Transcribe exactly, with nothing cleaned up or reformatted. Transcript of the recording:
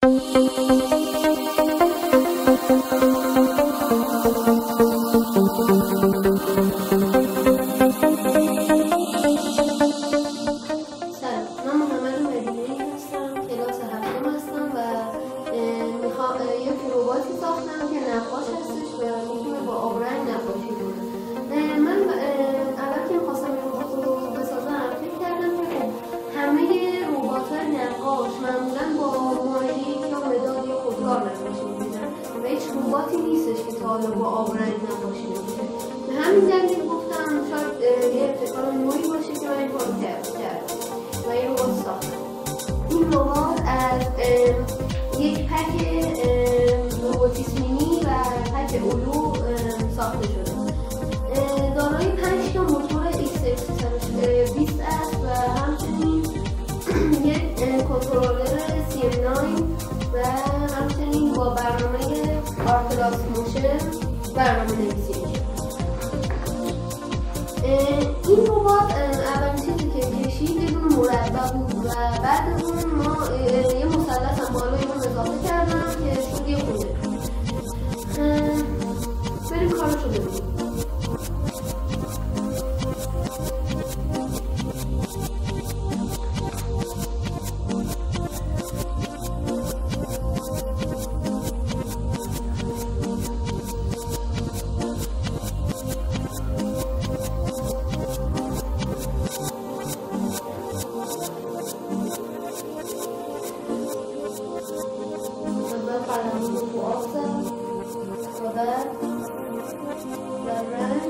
من محمد مدینی هستم، کلاس هفتم هستم و میخوام یک رباتی ساختم که نقاش هستش و میتونه با آبرنگ نقاشی کنه. من اول که میخواستم این ربات رو بسازم فکر کردم که همه ربات‌های نقاش معمولا با مایلیک یا مداد یا خودکار نقاشی می‌کنن و هیچ رباتی نیستش که تا حالا با آبرنگ نقاشی می‌کنه. به همین دلیل گفتم شاید یه ابتکار نوعی باشه که من این کارو کردم و این ربات ساختم. این ربات از یک پک روبوتیس مینی و پک اولو ساخته شده. دارای پنج تا موتور ایکس ایکس بیست است و همچنین یک کنترلر سی ام نه و همچنین با برنامه آرتلاس برنامه نویسی میشه. این ربات اولین چیزی که کشید یه دونه مربع بود و بعد اون ما یه مثلث هم بالای اون اضافه کردم که شد یه خونه. بریم کارشو ببینیم. قلمون رو تو آب زد و بعد در رنگ